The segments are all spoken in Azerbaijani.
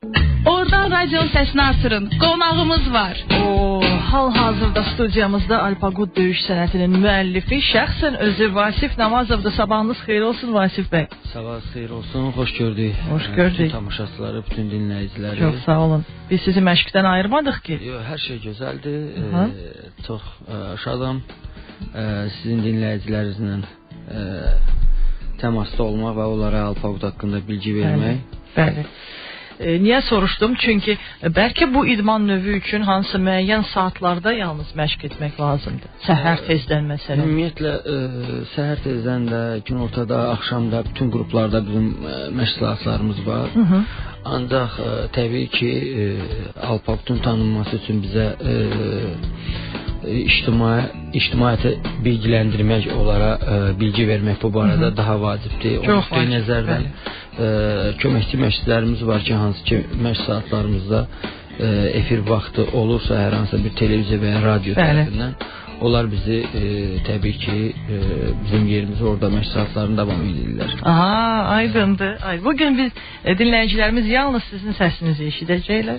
Oradan radyo sesini artırın. Qonağımız var. Hal-hazırda studiyamızda Alpaqut döyüş sənətinin müəllifi, şəxsən özü Vasif Namazovdur. Sabahınız xeyir olsun Vasif bəy. Sabahınız xeyir olsun, xoş gördük. Xoş gördük. Bütün tamaşaçıları, bütün dinləyiciləri. Çox sağ olun. Biz sizi məşqdən ayırmadıq ki. Yox, hər şey gözəldir. Çox şadam. Sizin dinləyicilərinizlə təmasda olmaq və onlara Alpaqut haqqında bilgi vermək. Bəli. Niyə soruşdum? Çünki bəlkə bu idman növü üçün hansı müəyyən saatlarda yalnız məşq etmək lazımdır. Səhər tezdən məsələn. Ümumiyyətlə səhər tezdən də, günortada, axşamda bütün qruplarda bizim məşq saatlarımız var. Ancaq təbii ki, Alpaqutun tanınması üçün bizə ictimaiyyəti bilgiləndirmək, onlara bilgi vermək bu barədə daha vacibdir. Çox vacib. Nəzərdən köməkçi məşqçilərimiz var ki, hansı ki məşq saatlarımızda efir vaxtı olursa hər hansı bir televiziya və ya radio tərəfindən onlar bizi təbii ki bizim yerimizi orada məşq saatlarını davam edirlər. Aydındır. Bugün biz dinləyicilərimiz yalnız sizin səsinizi eşidəcəklər.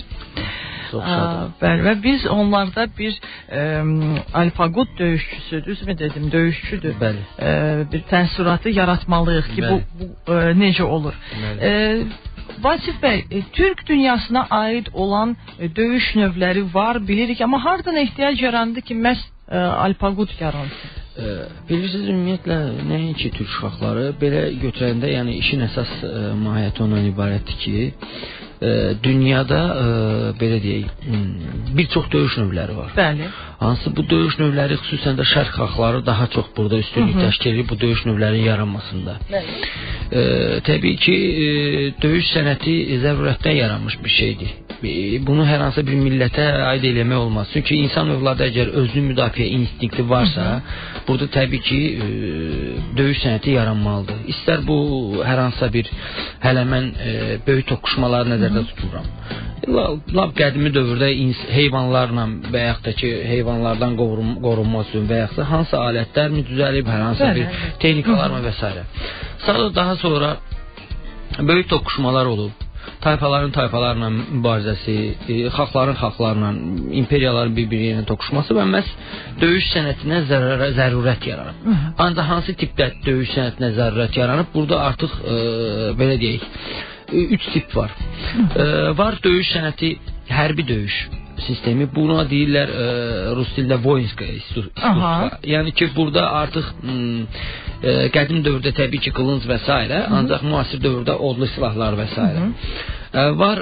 Və biz onlarda bir Alpaqut döyüşçüsü, düzmü dedim, döyüşçüdür. Bəli. Bir təəssüratı yaratmalıyıq ki, bu necə olur. Vasif bəy, Türk dünyasına aid olan döyüş növləri var, bilirik, amma hardan ehtiyac yarandı ki, məhz Alpaqut yaransın? Bilirsiniz, ümumiyyətlə nəinki Türk uşaqları belə götürəndə, yəni işin əsas mahiyyəti ondan ibarətdir ki, dünyada belə deyək, bir çox döyüş növləri var. Bəli. Hansı bu döyüş növləri xüsusən də şərq xalqları daha çox burada üstünlük təşkil edir bu döyüş növlərinin yaranmasında. Bəli. Təbii ki, döyüş sənəti zərurətdən yaranmış bir şeydir. Bunu hər hansı bir millətə aid eləmək olmaz. Çünki insan övladı əgər özünü müdafiə instinkti varsa, burada təbii ki, döyüş sənəti yaranmalıdır. İstər bu hər hansı bir hələ mən böyük toqquşmaları nəzərdə tuturam. Lap qədimi dövrdə heyvanlarla və yaxud da ki, heyvanlardan qorunmaq üçün və yaxud da hansı alətlərmi düzəlib, hər hansı bir texnikalarmı və s. Daha sonra böyük toqquşmalar olub. Tayfalarla mübarizəsi, xalqların xalqlarla, imperiyaların bir-biriylə toqquşması və məhz döyüş sənətinə zərurət yaranıb. Ancaq hansı tipdə döyüş sənətinə zərurət yaranıb? Burada artıq, belə deyək, 3 tip var. Var döyüş sənəti, hərbi döyüş sistemi. Buna deyirlər rus dildə voyinskaya iskustva. Yəni ki, burada artıq qədim dövrdə təbii ki, qılınc və s. ancaq müasir dövrdə odlu silahlar və s. Var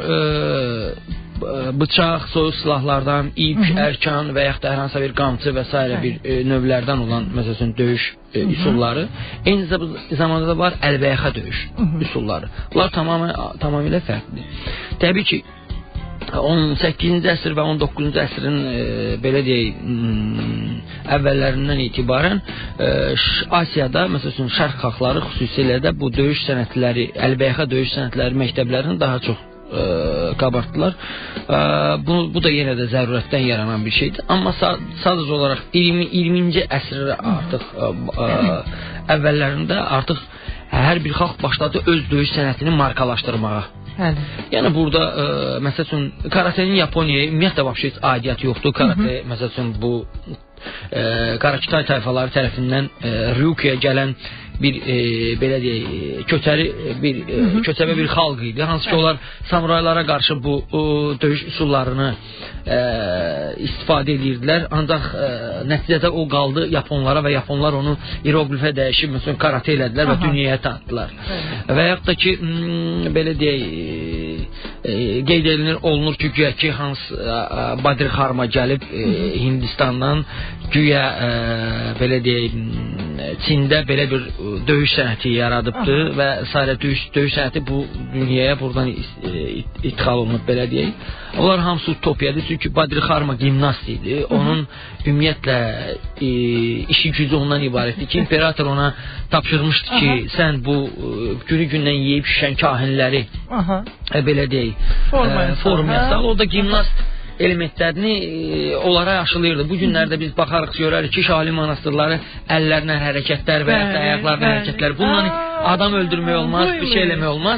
bıçaq, soyuq silahlardan, ip, ərkan və yaxud da hər hansı bir qamçı və s. bir növlərdən olan məsələn döyüş üsulları. Eyni zamanda var əlbəyaxa döyüş üsulları. Bunlar tamamilə fərqlidir. Təbii ki, 18-ci əsr və 19-cu əsrin belə deyək əvvəllərindən etibarən Asiyada, məsələn, şərq xalqları xüsusilə də bu döyüş sənətləri, əlbəyaxa döyüş sənətləri məktəblərini daha çox qabartdılar. Bu da yenə də zərurətdən yaranan bir şeydir. Amma sadəcə olaraq 20-ci əsrə artıq əvvəllərində artıq hər bir xalq başladı öz döyüş sənətini markalaşdırmağa. Yəni burada məsəl üçün karatenin Yaponiyaya ümumiyyətlə heç aidiyyəti yoxdur. Karate məsəl üçün bu Qarakitay tayfaları tərəfindən Ryukyuya gələn bir belə deyək köçəbə bir xalq idi. Hansı ki onlar samuraylara qarşı bu döyüş üsullarını istifadə edirdilər. Ancaq nəticədə o qaldı Yaponlara və Yaponlar onu iroqlifə dəyişib məsələn karate elədilər və dünyaya tanıtdılar. Və yaxud da ki belə deyək qeyd olunur ki, güya ki Hans Badri Xarma gəlib Hindistandan güya belə deyək Çində belə bir döyüş sənəti yaradıbdır və sairə döyüş sənəti bu dünyaya buradan idxal olunub belə deyək. Onlar hamısı utopiyadır çünki Badri Xarma gimnast idi. Onun ümumiyyətlə işi gücü ondan ibarətdir ki, imperator ona tapşırmışdı ki, sən bu günü-gündən yeyib şişən kahinləri belə deyək formaya sal. O da gimnast elementlərini onlara aşılayırdı. Bu günlərdə biz baxarıq, görərik ki, şali monastırları əllərlə hərəkətlər və ya ayaqlarla hərəkətlər. Bununla adam öldürmək olmaz, bir şey eləmək olmaz.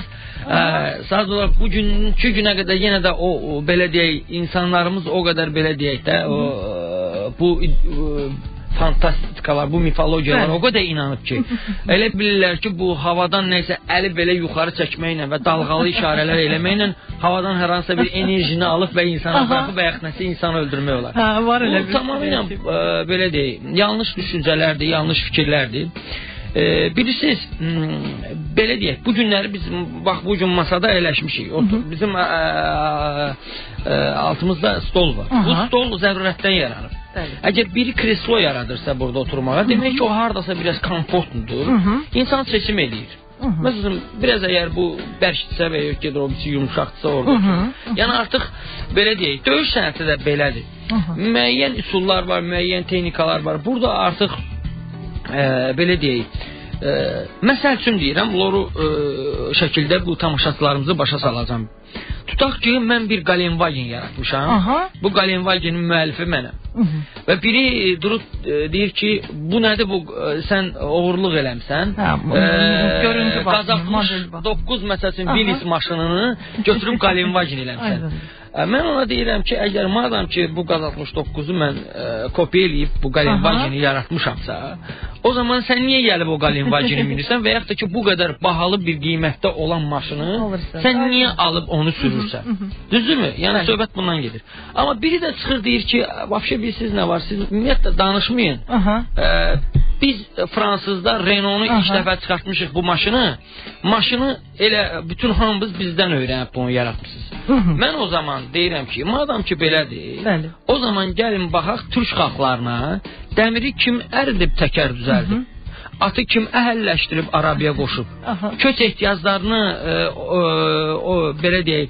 Sadəcə olaraq bugünkü günə qədər yenə də o belə deyək, insanlarımız o qədər belə deyək də bu fantastikalar, bu mifologiyalar o qədər inanıb ki, elə bilirlər ki, bu havadan nəsə əli belə yuxarı çəkməklə və dalğalı işarələr eləməklə havadan hər hansısa bir enerjini alıb və insana baxıb və yaxnəsə insanı öldürmək olar. Var elə bir. Tamamilə belə deyək, yanlış düşüncələrdir, yanlış fikirlərdir. Bilirsiniz, belə deyək, bu günləri biz bax bu gün masada əyləşmişik. Bizim altımızda stol var. Bu stol zərurətdən yaranır. Əgər biri kreslo yaradırsa burada oturmağa, demək ki, o hardasa biraz komfortludur. İnsan seçim edir. Məsələn, biraz əgər bu bərkdirsə və yox gedir, o birisi yumuşaqdırsa orada. Yəni artıq belə deyək, döyüş sənəti də belədir. Müəyyən üsullar var, müəyyən texnikalar var. Burada artıq belə deyək, məsəl üçün deyirəm, loru şəkildə bu tamaşaçılarımızı başa salacağım. Tutaq ki, mən bir Galenvagen yaratmışam. Bu Galenvagenin müəllifi mənəm. Və biri durub deyir ki, bu nədir, bu sən oğurluq eləmsən. Qazaqmış 9 məsələn Willis maşınını götürüb Galenvagen eləmsən. Mən ona deyirəm ki, əgər madam ki, bu Qazaqmış 9-u mən kopya eləyib bu Galenvageni yaratmışamsa, o zaman sən niyə gəlib o Galenvageni minirsən və yaxud da ki, bu qədər bahalı bir qiymətdə olan maşını sən niyə alıb onu sürürsən? Düzdürmü? Yəni söhbət bundan gedir. Amma biri də çıxır deyir ki, vəbşə bilirsiniz nə var, siz ümumiyyətlə danışmayın. Biz Fransızda Renault-nu ilk dəfə çıxartmışıq bu maşını. Maşını elə bütün hamımız bizdən öyrənib bunu yaratmışsınız. Mən o zaman deyirəm ki, madam ki belədir, o zaman gəlin baxaq türk xalqlarına, dəmiri kim əridib təkər düzəldib, atı kim əhəlləşdirib arabaya qoşub, köç ehtiyaclarını belə deyək,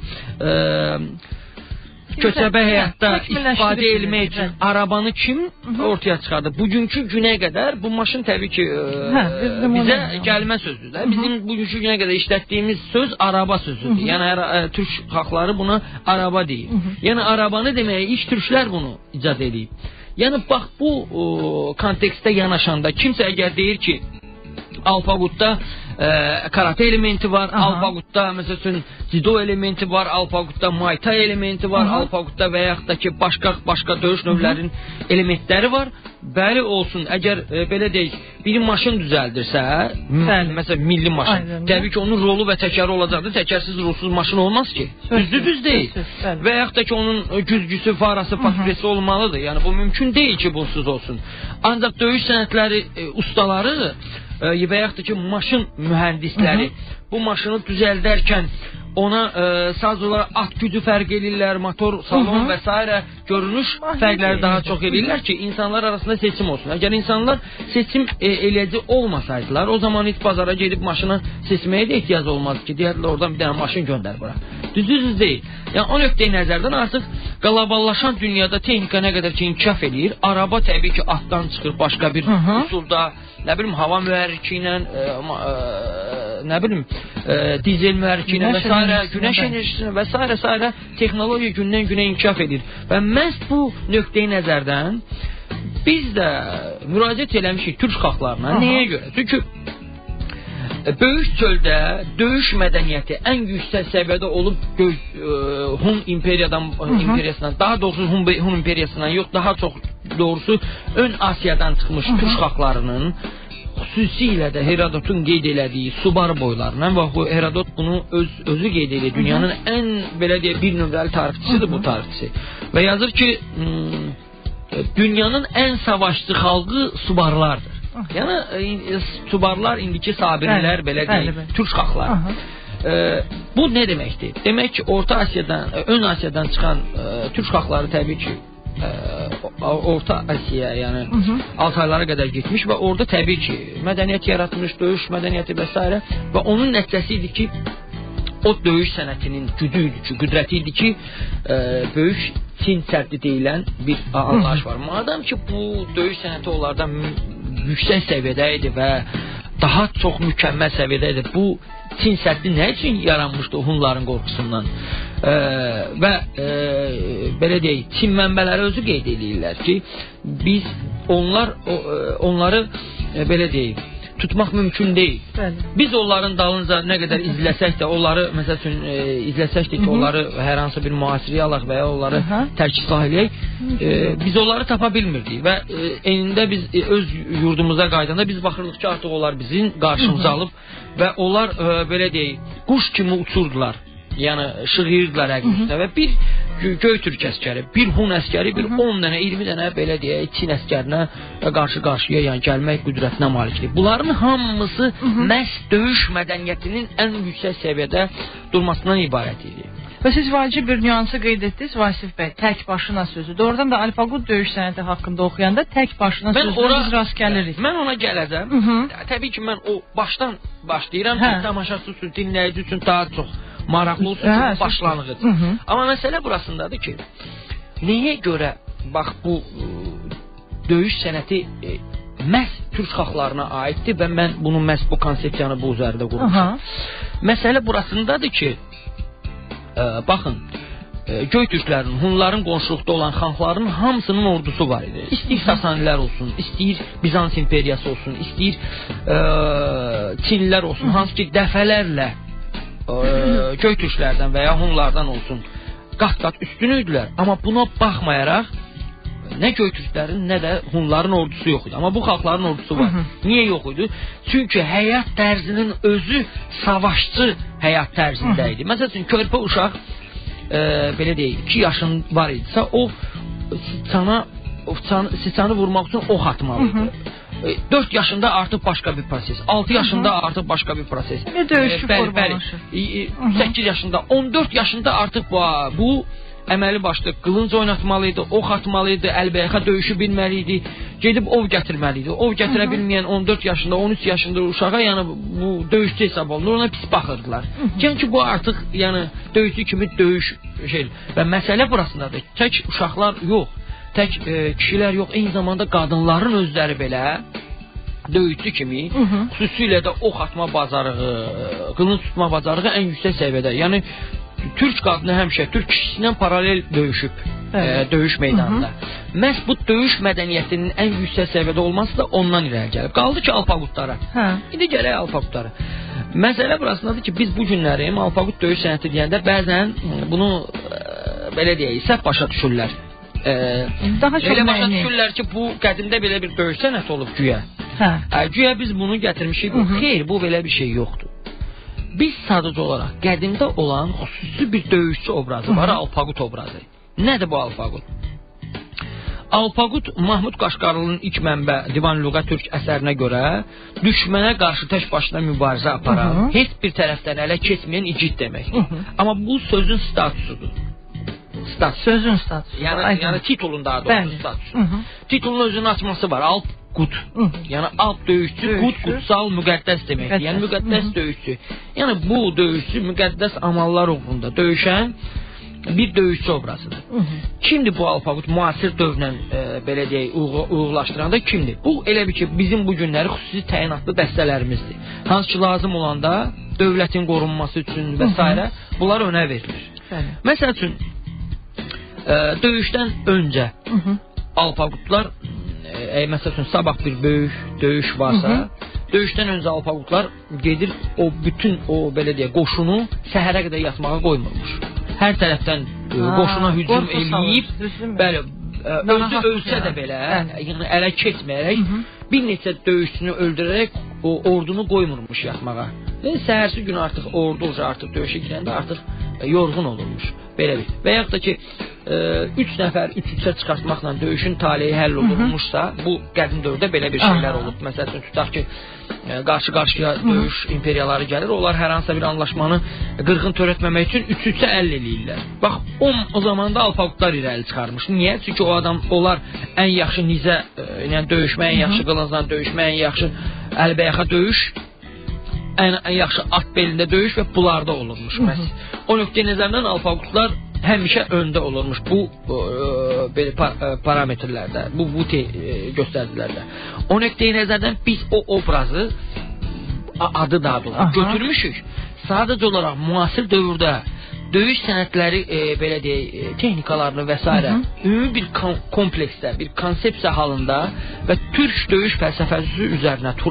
köçəbə həyatda istifadə etmək üçün arabanı kim ortaya çıxardı? Bugünkü günə qədər bu maşın təbii ki bizə gəlmə sözdür. Bizim bugünkü günə qədər işlətdiyimiz söz araba sözüdür. Yəni türk xalqları buna araba deyir. Yəni arabanı deməyə ilk türklər bunu icad edib. Yəni bax bu kontekstdə yanaşanda kimsə əgər deyir ki, alfaqutda karate elementi var, alfaqutda məsələn judo elementi var, alfaqutda muay thai elementi var, alfaqutda və yaxud da ki başqa döyüş növlərinin elementləri var. Bəli olsun, əgər belə deyək, bir maşın düzəldirsə, məsələn milli maşın, təbii ki onun rolu və təkəri olacaqdır. Təkərsiz rulsuz maşın olmaz ki. Düz deyil. Və yaxud da ki onun güzgüsü, farası, faturesi olmalıdır. Yəni bu mümkün deyil ki bunsuz olsun. Ancaq döyüş sənətləri ustaları və yaxud da ki maşın mühəndisləri bu maşını düzəldərkən ona sadəcə olaraq at gücü fərq eləyirlər, motor, salon və s. görünüş fərqləri daha çox eləyirlər ki, insanlar arasında seçim olsun. Əgər insanlar seçim eləyəcək olmasaydılar, o zaman heç bazara gedib maşını seçməyə də ehtiyac olmaz ki, deyərlər oradan bir dənə maşın göndər bura. Düz deyil. Yəni o nöqteyi nəzərdən artıq qloballaşan dünyada texnika nə qədər ki inkişaf eləyir, araba təbii ki atdan çıxır başqa bir üsulda, nə bilim hava mühərriki ilə, nə bilim dizel mühərriki ilə və s. güneş enerjisi və s. texnologiya gündən günə inkişaf edir. Və məhz bu nöqteyi nəzərdən biz də müraciət eləmişik türk xalqlarına. Nəyə görə? Çünki böyük çöldə döyüş mədəniyyəti ən yüksək səviyyədə olub Hun imperiyasından, daha doğrusu Hun imperiyasından yox, daha çox doğrusu ön Asiyadan çıxmış türk xalqlarının xüsusilə də Herodotun qeyd elədiyi Subar boylarına və Herodot bunu özü qeyd edir. Dünyanın ən belə deyək bir nömrəli tarixçisidir bu tarixçisi. Və yazır ki, dünyanın ən savaşçı xalqı Subarlardır. Yəni Subarlar indiki Sabirlər belə deyək, türk xalqları. Bu nə deməkdir? Demək ki, Orta Asiyadan, ön Asiyadan çıxan türk xalqları təbii ki Orta Asiya, yəni Altaylara qədər getmiş və orada təbii ki mədəniyyət yaratmış, döyüş mədəniyyəti və s. və onun nəticəsi idi ki o döyüş sənətinin gücü idi ki, qüdrəti idi ki böyük Çin səddi deyilən bir anlayış var. Madam ki bu döyüş sənəti onlardan yüksək səviyyədə idi və daha çox mükəmməl səviyyədə idi. Bu Çin səddi nə üçün yaranmışdı Hunların qorxusundan? Və belə deyək, Çin mənbələri özü qeyd edirlər ki, biz onları belə deyək, tutmaq mümkün deyil. Bəli. Biz onların dalınca nə qədər izləsək də, onları məsəl üçün izləsək də ki, onları hər hansı bir müasirəyə alaq və ya onları tərk eləyək, biz onları tapa bilmirdik və enində biz öz yurdumuza qaydanda biz baxırdıq ki, artıq onlar bizim qarşımıza alıb və onlar belə deyək, quş kimi uçurdular. Yəni şığıyırdılar əqrüsünə və bir Göytürk əskəri, bir Hun əskəri, bir 10 dənə, 20 dənə belə deyək, Çin əskərinə qarşı-qarşıya yəni gəlmək qüdrətinə malikdir. Bunların hamısı məhz döyüş mədəniyyətinin ən yüksək səviyyədə durmasından ibarət idi. Və siz vacib bir nüansı qeyd etdiniz Vasif bəy, tək başına sözü. Doğrudan da Alpaqut döyüş sənəti haqqında oxuyanda tək başına sözünə biz rast gəlirik. Mən ona gələcəm. Təbii ki, mən o başdan başlayıram ki, tamaşaçı üçün, dinləyici üçün daha çox maraqlı olsun ki, başlanğıc. Amma məsələ burasındadır ki, nəyə görə bax bu döyüş sənəti məhz türk xalqlarına aiddir və mən bunu məhz bu konsepsiyanı bu üzərində qurmuşam. Məsələ burasındadır ki, baxın, Göytürklərin, Hunların qonşuluqda olan xanların hamısının ordusu var idi. İstəyir Sasanilər olsun, istəyir Bizans imperiyası olsun, istəyir Çinlilər olsun, hansı ki dəfələrlə Göytürklərdən və ya Hunlardan olsun qat-qat üstün idilər. Amma buna baxmayaraq nə Göytürklərin, nə də Hunların ordusu yox idi. Amma bu xalqların ordusu var. Niyə yox idi? Çünki həyat tərzinin özü savaşçı həyat tərzində idi. Məsəl üçün, körpə uşaq belə deyək, 2 yaşın var idisə, o siçanı vurmaq üçün ox atmalı idi. 4 yaşında artıq başqa bir proses, 6 yaşında artıq başqa bir proses. Döyüşçü formalaşır. 8 yaşında, 14 yaşında artıq bu əməli başlı qılınc oynatmalı idi, ox atmalı idi, əlbəyaxa döyüşü bilməli idi, gedib ov gətirməli idi. Ov gətirə bilməyən 14 yaşında, 13 yaşında uşağa, yəni bu döyüşçü hesab olunur, ona pis baxırdılar. Çünki bu artıq yəni döyüşçü kimi döyüş şey. Və məsələ burasındadır. Tək uşaqlar yox, tək kişilər yox, eyni zamanda qadınların özləri belə döyüşçü kimi, xüsusilə də ox atma bacarığı, qılınc tutma bacarığı ən yüksək səviyyədə. Yəni Türk qadını həmişə Türk kişisindən paralel döyüşüb döyüş meydanında. Məhz bu döyüş mədəniyyətinin ən yüksək səviyyədə olması da ondan irəli gəlib. Qaldı ki, Alpaqutlara. İndi gələk Alpaqutlara. Məsələ burasındadır ki, biz bu günləri Alpaqut döyüş sənəti deyəndə bəzən bunu belə deyək, səhv başa düşürlər. Elə başa düşürlər ki, bu qədimdə belə bir döyüş sənəti olub güya. Güya biz bunu gətirmişik. Xeyr, bu belə bir şey yoxdur. Biz sadəcə olaraq qədimdə olan xüsusi bir döyüşçü obrazı var, Alpaqut obrazı. Nədir bu Alpaqut? Alpaqut Mahmud Qaşqarlının ilk mənbə Divan Lüğət Türk əsərinə görə düşmənə qarşı tək başına mübarizə aparan, heç bir tərəfdən ələ keçməyən igid deməkdir. Amma bu sözün statusudur. Sözün statusu. Yəni titulun daha doğrusu statusu. Titulun özünün açması var. Alpqut. Yəni alp döyüşçü, qut qutsal müqəddəs deməkdir. Yəni müqəddəs döyüşçü. Yəni bu döyüşçü müqəddəs amallar uğrunda döyüşən bir döyüşçü obrazıdır. Kimdir bu Alpaqut müasir dövrlə belə deyək uyğunlaşdıranda kimdir? Bu elə bir ki bizim bu günləri xüsusi təyinatlı dəstələrimizdir. Hansı ki lazım olanda dövlətin qorunması üçün və s. bunlar önə verilir. Məsəl üçün döyüşdən öncə Alpaqutlar məsəl üçün sabah bir böyük döyüş varsa, döyüşdən öncə Alpaqutlar gedir o bütün o belə deyək qoşunu səhərə qədər yatmağa qoymurmuş. Hər tərəfdən qoşuna hücum eləyib, bəli, özü ölsə də belə, yəni ələ keçməyərək bir neçə döyüşçünü öldürərək o ordunu qoymurmuş yatmağa. Səhərsi gün artıq ordu artıq döyüşə girəndə artıq yorğun olurmuş. Belə bir. Və yaxud da ki 3 nəfər 3-3-ə çıxartmaqla döyüşün taleyi həll olunmuşsa, bu qədim dövrdə belə bir şeylər olub. Məsələn, tutaq ki, qarşı-qarşıya döyüş imperiyaları gəlir, onlar hər hansısa bir anlaşmanı qırğın törətməmək üçün 3-3-ə əllə eləyirlər. Bax, o zamanda Alpaqutlar irəli çıxarmış. Niyə? Çünki onlar ən yaxşı nizə, yəni döyüşmə, ən yaxşı qılıncla döyüşmə, ən yaxşı əlbəyaxa döyüş, ən yaxşı at belində döyüş və bunlarda olurmuş. O nöqteyi nəzərdən Alpaqutlar həmişə öndə olurmuş bu parametrlərdə, bu göstəricilərdə. O nöqteyi nəzərdən biz o obrazı, adı daha doğrusu götürmüşük. Sadəcə olaraq müasir dövrdə döyüş sənətləri belə deyək, texnikalarını və s. ümumi bir kompleksdə, bir konsepsiya halında və türk döyüş fəlsəfəsi üzərinə, Turan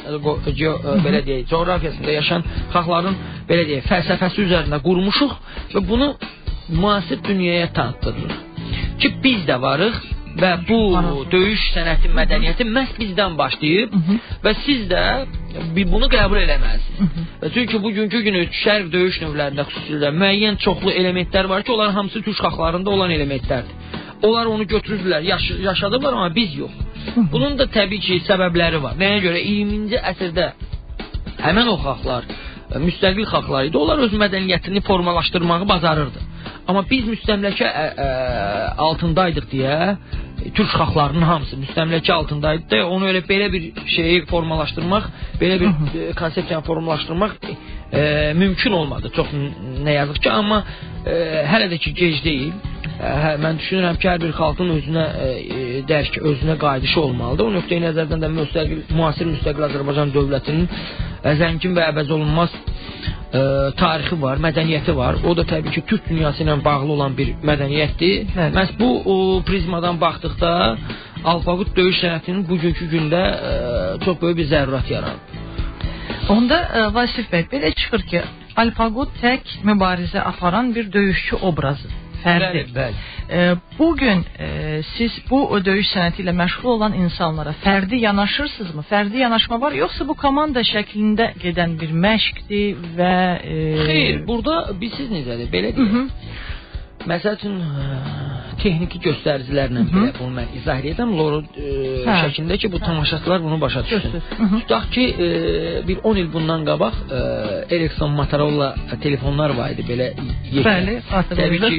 belə deyək, coğrafiyasında yaşayan xalqların belə deyək, fəlsəfəsi üzərində qurmuşuq və bunu müasir dünyaya tanıtdırırıq. Ki biz də varıq və bu döyüş sənəti, mədəniyyəti məhz bizdən başlayıb və siz də bunu qəbul eləməlisiniz. Çünki bugünkü günü şərq döyüş növlərində xüsusilə müəyyən çoxlu elementlər var ki, onların hamısı türk xalqlarında olan elementlərdir. Onlar onu götürürlər, yaşadıblar, amma biz yox. Bunun da təbii ki, səbəbləri var. Nəyə görə? 20-ci əsrdə həmən o xalqlar, müstəqil xalqlar idi. Onlar öz mədəniyyətini formalaşdırmağı bacarırdı. Amma biz müstəmləkə altındaydıq deyə, türk xalqlarının hamısı müstəmləkə altındaydı deyə, onu elə belə bir şeyi formalaşdırmaq, belə bir konsepsiyanı formalaşdırmaq mümkün olmadı. Çox nə yazıq ki, amma hələ də ki, gec deyil. Mən düşünürəm ki, hər bir xalqın özünə dərk, özünə qayıdışı olmalıdır. O nöqteyi nəzərdən də müasir müstəqil Azərbaycan dövlətinin zəngin və əvəz olunmaz tarixi var, mədəniyyəti var. O da təbii ki, türk dünyası ilə bağlı olan bir mədəniyyətdir. Məhz bu prizmadan baxdıqda Alpaqut döyüş sənətinin bugünkü gündə çox böyük bir zərurət yaranır. Onda Vasif bəy, belə çıxır ki, Alpaqut tək mübarizə aparan bir döyüşçü obrazı. Fərdi. Bugün siz bu döyüş sənəti ilə məşğul olan insanlara fərdi yanaşırsınızmı? Fərdi yanaşma var, yoxsa bu komanda şəklində gedən bir məşqdir və... Xeyr, burada siz necədir? Belə deyək. Məsəl üçün texniki göstəricilərlə belə bunu mən izah edəm, loro şəklində ki, bu tamaşaçılar bunu başa düşsün. Tutaq ki, bir 10 il bundan qabaq Ericsson, Motorola telefonlar var idi, belə Bəli, təbii ki,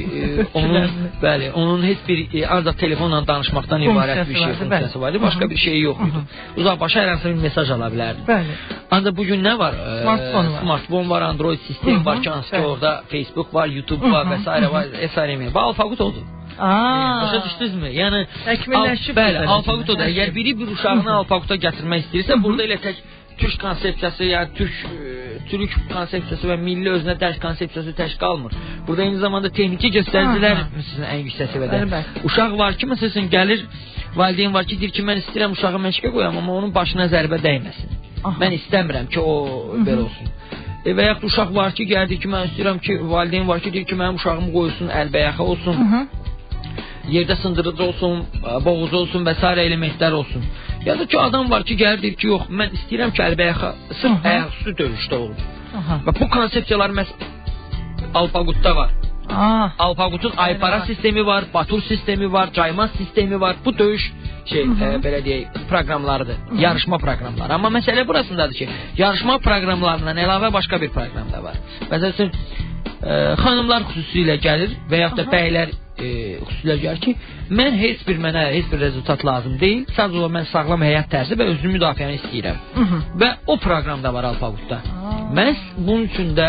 onun heç bir ancaq telefonla danışmaqdan ibarət bir şey funksiyası var idi, başqa bir şey yox idi. Uzaqbaşı hər hansı bir mesaj ala bilərdi. Ancaq bugün nə var? Smartphone var, Android sistem var ki, hansı ki, orada Facebook var, YouTube var və s. var, və Alpaqut oldu. Başa düşdünüzmü? Yəni Alpaqut oldu. Əgər biri bir uşağını Alpaquta gətirmək istəyirsə, burada elə tək türk konsepsiyası, yəni türk konsepsiyası və milli özünə dərk konsepsiyası tək qalmır. Burada eyni zamanda texniki göstəricilər sizin ən yüksək səviyyədə. Uşaq var ki, məsələn, gəlir, valideyn var ki, deyir ki, mən istəyirəm uşağı məşqə qoyam, amma onun başına zərbə dəyməsin. Mən istəmirəm ki, o belə olsun. Və yaxud uşaq var ki, gəldi ki, mən istəyirəm ki, valideyn var ki, deyir ki, mənim uşağımı qoysun, əlbəyaxa olsun, yerdə sındırıcı olsun, boğucu olsun və s. elementlər olsun. Ya da ki, adam var ki, gəlir deyir ki, yox, mən istəyirəm ki, əlbəyaxa sırf ayaqüstü döyüşdə olun. Və bu konsepsiyalar məhz Alpaqutda var. Alpaqutun Aypara sistemi var, Batur sistemi var, Caymaz sistemi var. Bu döyüş belə deyək, proqramlarıdır, yarışma proqramları. Amma məsələ burasındadır ki, yarışma proqramlarından əlavə başqa bir proqram da var. Məsələn, xanımlar xüsusilə gəlir və yaxud da bəylər xüsusilə gəlir ki, mənə heç bir rezultat lazım deyil, sadəcə mən sağlam həyat tərzi və özünü müdafiəni istəyirəm. Və o proqram da var Alpaqutda. Məhz bunun üçün də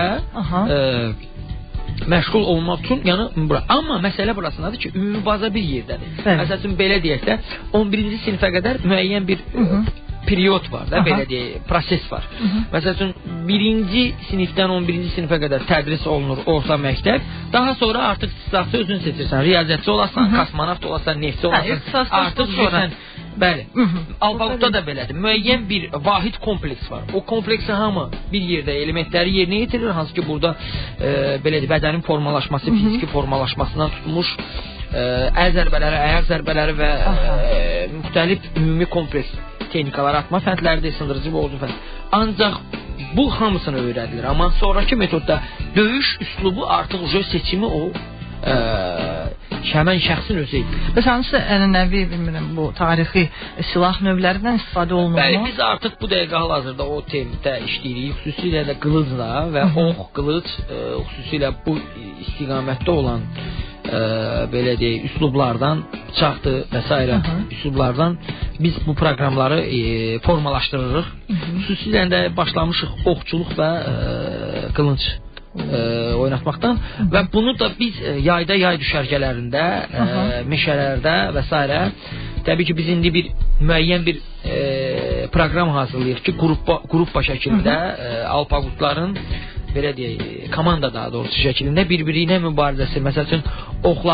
məşğul olmaq üçün, yəni amma məsələ burasındadır ki, ümumi baza bir yerdədir. Məsəl üçün belə deyək də 11-ci sinifə qədər müəyyən bir period var da, belə deyək, proses var. Məsəl üçün 1-ci sinifdən 11-ci sinifə qədər tədris olunur orta məktəb. Daha sonra artıq ixtisası özün seçirsən. Riyaziyyatçı olasan, kosmonavt olasan, neftçi olasan. Artıq sonra bəli. Alpaqutda da belədir. Müəyyən bir vahid kompleks var. O kompleksi hamı bir yerdə elementləri yerinə yetirir. Hansı ki, burada belədir, bədənin formalaşması, fiziki formalaşmasından tutmuş əl zərbələri, ayaq zərbələri və müxtəlif ümumi kompleks texnikalar, atma fəndləridir, sındırıcı boğucu fənd. Ancaq bu hamısını öyrədilir. Amma sonraki metodda döyüş üslubu artıq seçimi o həmən şəxsin özü idi. Bəs hansı ənənəvi, bilmirəm, bu tarixi silah növlərindən istifadə olunur mu? Bəli, biz artıq bu dəqiqə hal-hazırda o temdə işləyirik. Xüsusilə də qılıcla və ox, qılıc, xüsusilə bu istiqamətdə olan belə deyək, üslublardan, bıçaqdır və s. üslublardan biz bu proqramları formalaşdırırıq. Xüsusilə də başlamışıq oxçuluq və qılınc oynatmaqdan və bunu da biz yayda, yay düşərgələrində, meşələrdə və s. Təbii ki, biz indi bir müəyyən bir proqram hazırlayırıq ki, qruppa şəklində Alpaqutların belə deyək, komanda daha doğrusu şəklində bir-biri ilə mübarizəsi. Məsəl üçün, oxların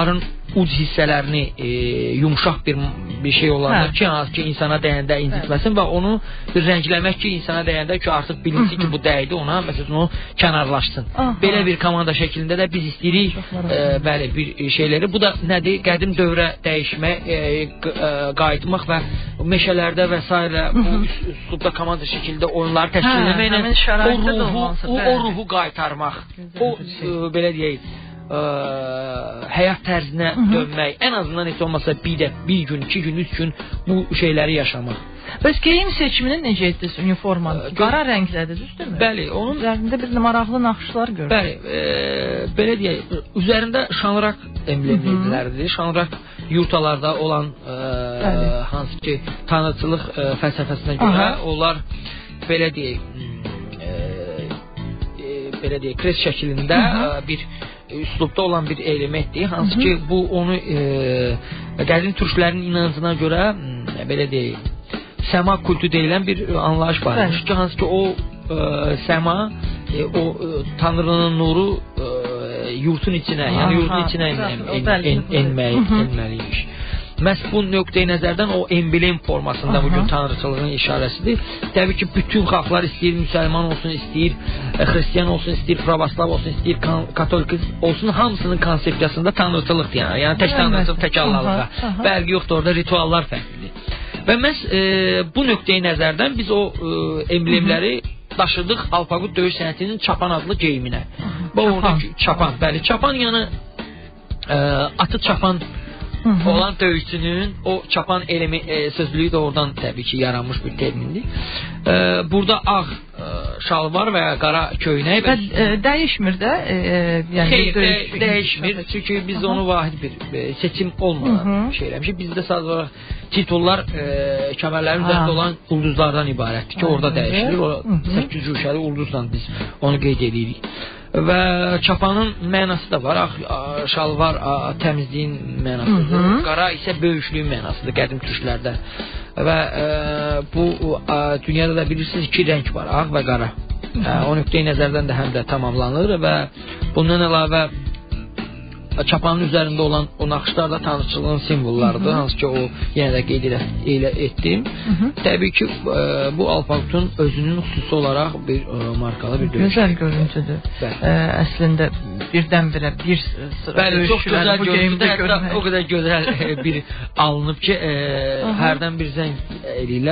uc hissələrini yumşaq bir şey olanda ki, hansı ki insana dəyəndə incitməsin və onu rəngləmək ki, insana dəyəndə ki, artıq bilinsin ki, bu dəydi ona, məsələn, o kənarlaşsın. Belə bir komanda şəklində də biz istəyirik bəli, bir şeyləri. Bu da nədir? Qədim dövrə dəyişmək, qayıtmaq və meşələrdə və s. bu üslubda komanda şəkildə oyunları təşkil etməklə o ruhu qaytarmaq. O, belə deyək, həyat tərzinə dönmək, ən azından heç olmasa bir gün, 2 gün, 3 gün bu şeyləri yaşamaq. Bəs geyim seçimini necə etdiniz uniformanı? Qara rənglədir, düzdürmü? Bəli, onun üzərində bir maraqlı naxışlar gördük. Bəli, belə deyək, üzərində şanraq emblemləridir. Şanraq yurtalarda olan hansı ki tanrıçılıq fəlsəfəsinə görə onlar belə deyək, kres şəklində bir üslubda olan bir elementdir. Hansı ki bu onu qədim türklərin inancına görə belə deyək, səma kultu deyilən bir anlayış varmış ki, hansı ki o səma, o tanrının nuru yurtun içinə, yəni yurdun içinə enməliymiş. Məhz bu nöqteyi nəzərdən o emblem formasında bugün tanrıçılığın işarəsidir. Təbii ki, bütün xalqlar istəyir müsəlman olsun, istəyir xristiyan olsun, istəyir pravoslav olsun, istəyir katolik olsun, hamısının konsepsiyasında tanrıçılıqdır yəni. Yəni tək tanrıçılıq, tək Allahlığa. Fərqi yoxdur, orada rituallar fərqlidir. Və məhz bu nöqteyi nəzərdən biz o emblemləri daşıdıq Alpaqut döyüş sənətinin çapan adlı geyiminə. Bu orada çapan, bəli, çapan yəni atı çapan olan döyüşçünün o çapan sözlüyü də oradan təbii ki yaranmış bir termindir. Burada ağ şalvar və ya qara köynək dəyişmir də, yəni dəyişmir. Çünki biz onu vahid bir seçim olmadan şey eləmişik. Bizdə sadəcə olaraq titullar kəmərlərin üzərində olan ulduzlardan ibarətdir ki, orada dəyişilir. O 8 cüşəli ulduzla biz onu qeyd edirik. Və çapanın mənası da var. Şalvar təmizliyin mənasıdır. Qara isə böyüklüyün mənasıdır qədim türklərdə. Və bu dünyada da bilirsiniz 2 rəng var, ağ və qara. O nöqteyi nəzərdən də həm də tamamlanır və bundan əlavə çapanın üzərində olan o naxışlar da tanrıçılığın simvollarıdır. Hansı ki o yenə də qeyd etdim. Təbii ki bu Alpaqutun özünün xüsusi olaraq bir markalı bir döyüş. Gözəl görüntüdür. Əslində birdən-birə bir sıra döyüşçülər bu geyimdə görmək. O qədər gözəl bir alınıb ki, hərdən bir zəng eləyirlər.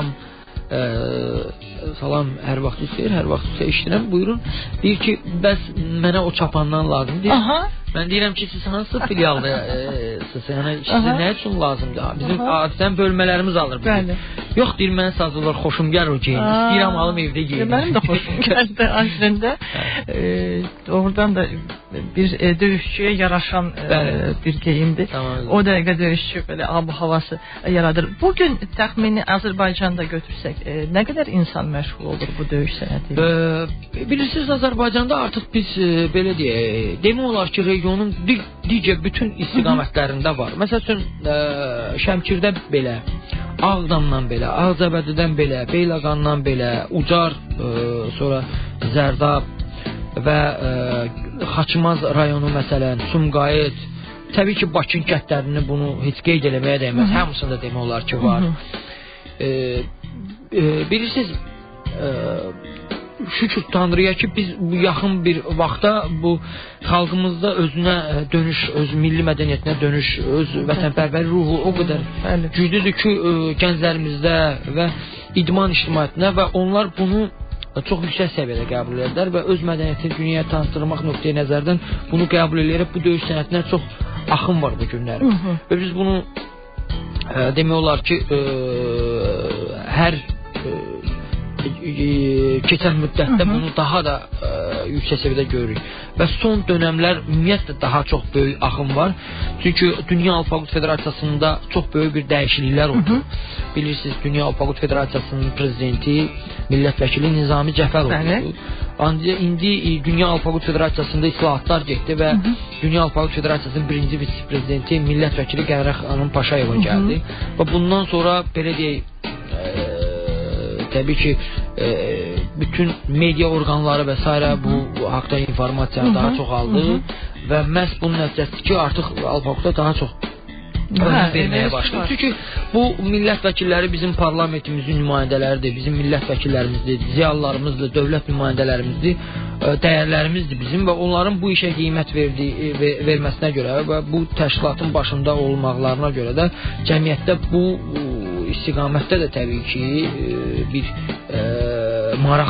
Salam, hər vaxt istəyir, hər vaxt eşidirəm, buyurun. Deyir ki, bəs mənə o çapandan lazımdır. Mən deyirəm ki, siz hansı filialdasınız? Yəni sizə nə üçün lazımdır? Bizim adətən bölmələrimiz alır bizi. Yox, deyir, mən sadəcə xoşum gəlir o geyim. İstəyirəm alım evdə geyim. Mənim də xoşum gəldi əslində. Oradan da bir döyüşçüyə yaraşan bir geyimdir. O dəqiqə döyüşçü belə ab-havası yaradır. Bugün təxmini Azərbaycanda götürsək, nə qədər insan məşğul olur bu döyüş sənəti? Bilirsiniz, Azərbaycanda artıq biz belə deyək, demək olar ki, regionun digər bütün istiqamətlərində var. Məsəl üçün Şəmkirdə belə, Ağdamdan belə, Ağcabədidən belə, Beyləqandan belə, Ucar, sonra Zərdab və Xaçmaz rayonu məsələn, Sumqayıt, təbii ki Bakın kəndlərini bunu heç qeyd eləməyə dəyməz. Hamısında demək olar ki var. Bilirsiniz, şükür Tanrıya ki biz bu yaxın bir vaxtda bu xalqımızda özünə dönüş, öz milli mədəniyyətinə dönüş, öz vətənpərvər ruhu o qədər güclüdür ki gənclərimizdə və idman ictimaiyyətinə və onlar bunu çox yüksək səviyyədə qəbul edirlər və öz mədəniyyətini dünyaya tanıtdırmaq nöqteyi nəzərdən bunu qəbul edərək bu döyüş sənətinə çox axın var bu günləri. Və biz bunu demək olar ki hər keçən müddətdə bunu daha da yüksək səviyyədə görürük. Və son dönəmlər ümumiyyətlə daha çox böyük axın var. Çünki Dünya Alpaqut Federasiyasında çox böyük bir dəyişikliklər oldu. Bilirsiniz, Dünya Alpaqut Federasiyasının prezidenti, millət vəkili Nizami Cəfərovdur. Ancaq indi Dünya Alpaqut Federasiyasında islahatlar getdi və Dünya Alpaqut Federasiyasının birinci vitse-prezidenti, millət vəkili Qəmrə xanım Paşayeva gəldi. Və bundan sonra belə deyək, təbii ki bütün media orqanları və s. bu haqda informasiya daha çox aldı və məhz bunun nəticəsidir ki, artıq Alpaqda daha çox verməyə başlayır. Çünki bu millət vəkilləri bizim parlamentimizin nümayəndələridir, bizim millət vəkillərimizdir, ziyalılarımızdır, dövlət nümayəndələrimizdir, dəyərlərimizdir bizim və onların bu işə qiymət verməsinə görə və bu təşkilatın başında olmaqlarına görə də cəmiyyətdə bu istiqamətdə də təbii ki bir maraq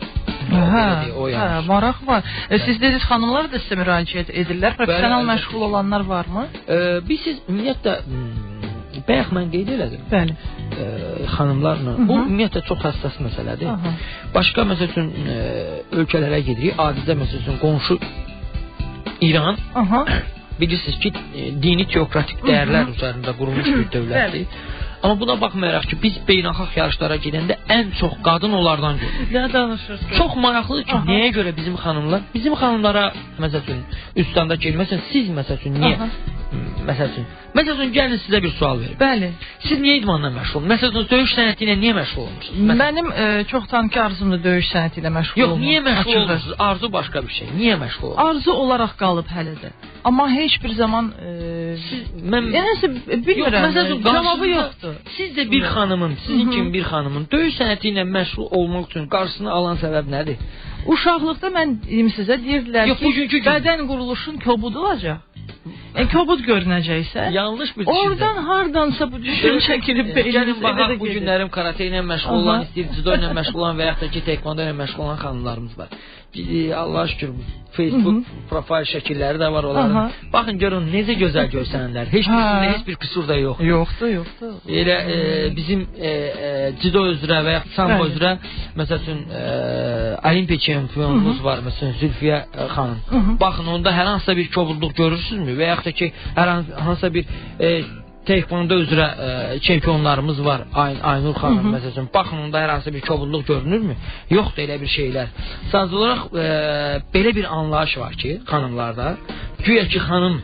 maraq var. Siz dediniz xanımlar da sizə müraciət edirlər. Professional məşğul olanlar varmı? Biz ümumiyyətlə bayaq mən qeyd elədim. Bəli. Xanımlarla. Bu ümumiyyətlə çox həssas məsələdir. Başqa məsəl üçün ölkələrə gedirik. Adicə məsəl üçün qonşu İran. Bilirsiniz ki, dini teokratik dəyərlər üzərində qurulmuş bir dövlətdir. Amma buna baxmayaraq ki, biz beynəlxalq yarışlara gedəndə ən çox qadın onlardan görürük. Nə danışırsınız? Çox maraqlıdır ki, nəyə görə bizim xanımlara məsəl üçün üstanda gəlməsən, siz məsəl üçün niyə? Məsəl üçün gəlin sizə bir sual verim. Bəli. Siz niyə idmanla məşğul olmusunuz? Məsəl üçün döyüş sənəti ilə niyə məşğul olmusunuz? Mənim çoxdankı arzumdur döyüş sənəti ilə məşğul olmaq. Yox, niyə məşğul olmusunuz? Arzu başqa bir şey. Niyə məşğul olmusunuz? Arzu olaraq qalıb hələ də. Amma heç bir zaman bilmirəm. Cavabı yoxdur. Siz də bir xanımın, sizin kimi bir xanımın döyüş sənəti ilə məşğul olmaq üçün qarşısına alan səbəb nədir? Uşaqlıqda mən sizə deyirdilər ki, bədən quruluşun kobud olacaq. Kobud görünəcəksə, yanlış bir düşüncə. Oradan hardansa bu düşüncə girib gəlin baxaq bu günlərim karate ilə məşğul olan, istəyir judo ilə məşğul olan və yaxud da ki, taekwondo ilə məşğul olan xanımlarımız var. Allah'a şükür Facebook profil şəkilləri də var onların. Baxın görün necə gözəl görsənirlər. Heç birisində heç bir qüsur da yox. Yoxdur. Elə bizim judo üzrə və yaxud sambo üzrə məsəl üçün olimpiya çempionumuz var, məsələn Zülfiyə xanım. Baxın onda hər hansısa bir kobudluq görürsünüzmü və yaxud da ki hər hansısa bir taekwondo üzrə çempionlarımız var. Aynur xanım məsələn. Baxın onda hər hansı bir kobudluq görünürmü? Yoxdur elə bir şeylər. Sadəcə olaraq belə bir anlayış var ki, xanımlarda, güya ki xanım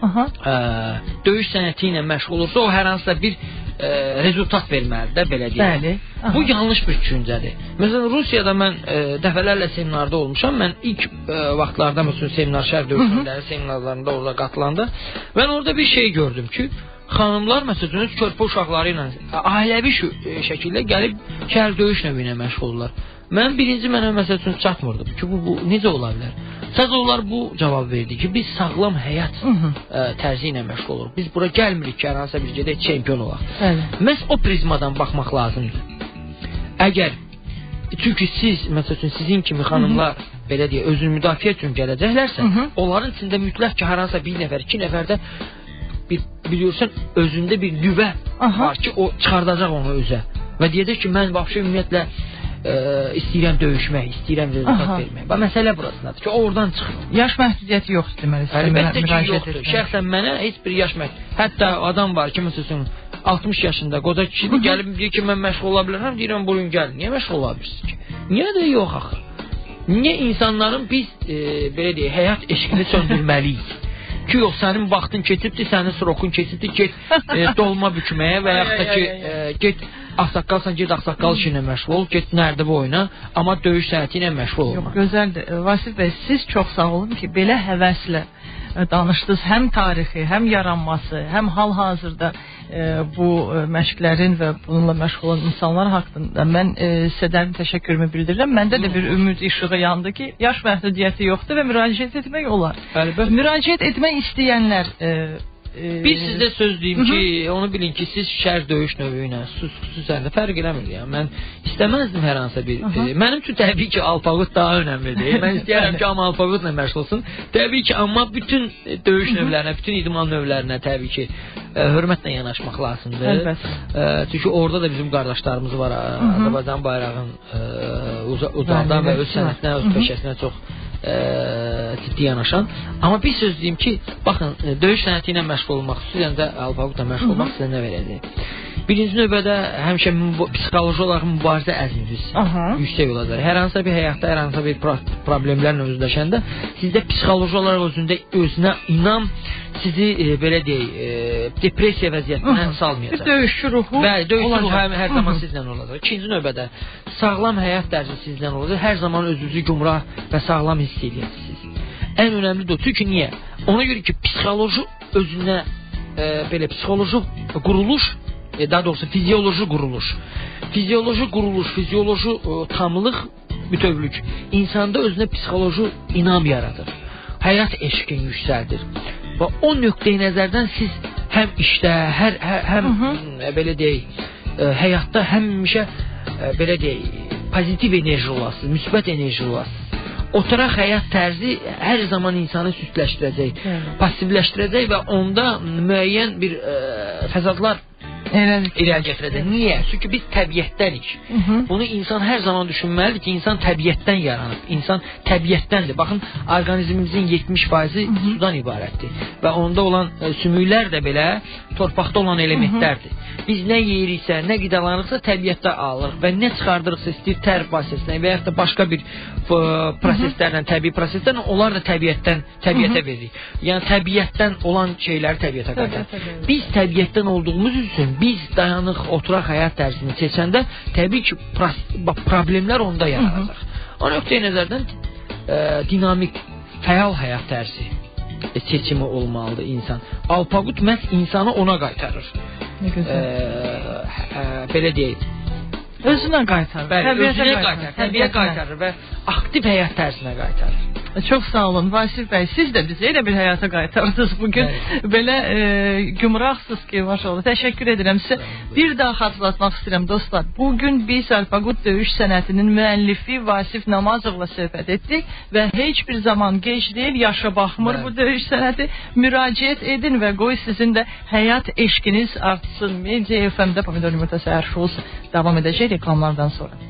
döyüş sənəti ilə məşğul olursa, o hər hansısa bir rezultat verməlidir də, belə deyək. Bəli. Bu yanlış bir düşüncədir. Məsələn, Rusiyada mən dəfələrlə seminarda olmuşam. Mən ilk vaxtlarda məsələn seminar, şəhər döyüşləri seminarlarında orada qatılanda mən orada bir şey gördüm ki, xanımlar məsələn körpə uşaqları ilə ailəvi şəkildə gəlib şəhər döyüş növü ilə məşğul olurlar. Mən birinci mənə məsələn çatmırdım ki, bu necə ola bilər? Sadəcə onlar bu cavab verdi ki, biz sağlam həyat tərzi ilə məşğul oluruq. Biz bura gəlmirik ki, hər hansısa bir gedək çempion olaq. Məhz o prizmadan baxmaq lazımdır. Əgər çünki siz məsələn sizin kimi xanımlar belə deyə özünü müdafiə üçün gələcəklərsə, onların içində mütləq ki, hər hansısa bir nəfər, iki nəfərdə biliyorsan özündə bir nüvə var ki, o çıxardacaq onu özə və deyəcək ki, mən vəbşə ümumiyyətlə istəyirəm döyüşmək, istəyirəm rezultat vermək. Və məsələ burasındadır ki, oradan çıxır. Yaş məhdudiyyəti yoxdur deməli. Əlbəttə ki, yoxdur. Şəxsən mənə heç bir yaş məhdudiyyəti. Hətta adam var ki, məsələn 60 yaşında qoca kişidir, gəlib deyir ki, mən məşğul ola bilərəm, deyirəm bugün gəl. Niyə məşğul ola bilirsiniz ki? Niyə də yox axı? Niyə insanların biz belə deyək, həyat eşqini söndürməliyik? Ki yox, sənin vaxtın keçibdir, sənin srokun keçibdir, get dolma bükməyə və yaxud da ki, get ağsaqqalsan, get ağsaqqal işi ilə məşğul ol, get nərdəbə oyna, amma döyüş sənəti ilə məşğul olma. Yox, gözəldir. Vasif bəy, siz çox sağ olun ki, belə həvəslə danışdınız həm tarixi, həm yaranması, həm hal-hazırda bu məşqlərin və bununla məşğul olan insanlar haqqında mən sizə dərin təşəkkürümü bildirirəm. Məndə də bir ümid işığı yandı ki, yaş məhdudiyyəti yoxdur və müraciət etmək olar. Müraciət etmək istəyənlər bir sizdə söz deyim ki, onu bilin ki, siz şəhər döyüş növü ilə xüsusən də fərq eləmir. Yəni mən istəməzdim hər hansı bir. Mənim üçün təbii ki, alpaqut daha önəmlidir. Mən istəyirəm ki, amma alpaqutla məşğul olsun. Təbii ki, amma bütün döyüş növlərinə, bütün idman növlərinə təbii ki, hörmətlə yanaşmaq lazımdır. Çünki orada da bizim qardaşlarımız var. Azərbaycan bayrağının uzaqdan və öz sənətinə, öz peşəsinə çox ciddi yanaşan. Amma bir söz deyim ki, baxın, döyüş sənəti ilə məşğul olmaq, xüsusən də alpaqutla məşğul olmaq sizə nə verəcək? Birinci növbədə həmişə psixoloji olaraq mübarizə əzminiz yüksək olacaq. Hər hansısa bir həyatda, hər hansısa bir problemlərlə üzləşəndə sizdə psixoloji olaraq özünə inam sizi belə deyək, depressiya vəziyyətinə salmayacaq. Döyüşçü ruhu bəli, döyüşçü ruhu hər zaman sizlə olacaq. İkinci növbədə sağlam həyat tərzi sizlə olacaq. Hər zaman özünüzü gümrah və sağlam hiss edəcəksiniz. Ən önəmli də o. Çünki niyə? Ona görə ki, psixoloji özünə belə psixoloji quruluş, daha doğrusu fizioloji quruluş, fizioloji tamlıq, bütövlük insanda özünə psixoloji inam yaradır. Həyat eşqini yüksəldir. Və o nöqteyi nəzərdən siz həm işdə, həm belə deyək, həyatda həmişə belə deyək, pozitiv enerji olasınız, müsbət enerji olasınız. Oturaq həyat tərzi hər zaman insanı süstləşdirəcək, passivləşdirəcək və onda müəyyən bir fəsadlar irəli gətirəcək. Niyə? Çünki biz təbiətdənik. Bunu insan hər zaman düşünməlidir ki, insan təbiətdən yaranıb. İnsan təbiətdəndir. Baxın, orqanizmimizin 70%-i sudan ibarətdir. Və onda olan sümüklər də belə torpaqda olan elementlərdir. Biz nə yeyiriksə, nə qidalanırıqsa təbiətdə alırıq və nə çıxardırıqsa, istəyir tər proseslə və yaxud da başqa bir proseslərlə, təbii proseslərlə, onlar da təbiətə veririk. Yəni təbiətdən olan şeyləri təbiətə qaytarır. Biz təbiətdən olduğumuz üçün biz dayanıq, oturaq həyat tərzini seçəndə təbii ki, problemlər onda yaranacaq. O nöqteyi nəzərdən dinamik, fəal həyat tərzi seçimi olmalıdır insan. Alpaqut məhz insanı ona qaytarır. Belə deyək. Özünə qaytarır. Təbiətə qaytarır və aktiv həyat tərzinə qaytarır. Çox sağ olun Vasif bəy, siz də bizi elə bir həyata qaytardınız bugün. Belə gümrahsınız ki, maşallah. Təşəkkür edirəm sizə. Bir daha xatırlatmaq istəyirəm dostlar. Bugün biz Alpaqut döyüş sənətinin müəllifi Vasif Namazovla söhbət etdik və heç bir zaman gec deyil, yaşa baxmır bu döyüş sənəti. Müraciət edin və qoy sizin də həyat eşqiniz artsın. Media FM-də Pomidor Yumurta Səhər şousu davam edəcək reklamlardan sonra.